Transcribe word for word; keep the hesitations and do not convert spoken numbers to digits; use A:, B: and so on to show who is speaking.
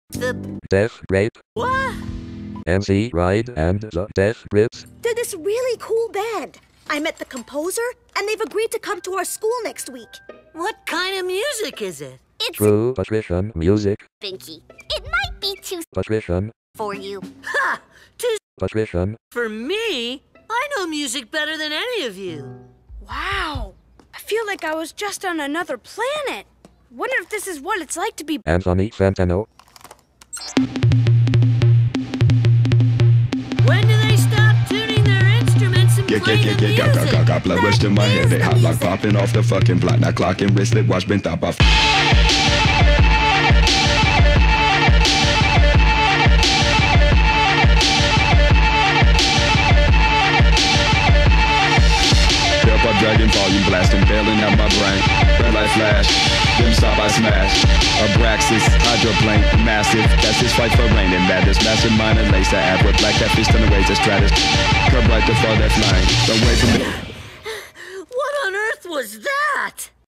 A: The
B: Death Rape,
A: what?
B: M C Ride and the Death Grips.
C: They're this really cool band. I met the composer, and they've agreed to come to our school next week.
A: What kind of music is it?
C: It's
B: True patrician music.
C: Pinky. It might be too
B: Patrician,
C: for you.
A: Ha! Too
B: patrician.
A: for me? I know music better than any of you.
D: Wow. I feel like I was just on another planet. Wonder if this is what it's like to be.
B: Anthony Fantano.
A: When do they stop tuning their instruments and
E: Yeah,
A: play
E: yeah,
A: the
E: yeah, yeah,
A: music?
E: got, got, got blood rushed in my head. They hot like popping off the fucking block. Now clocking wristlet, watch been top off. Up dragon volume blasting, bailing out my brain. Red light flash, dim stop I smash. Abraxas, hydroplane, massive. That's his fight for rain and madness. Mastermind and laser ad with black catfish, turn away to stratus. Curb right to fall that flying. Don't wait for me.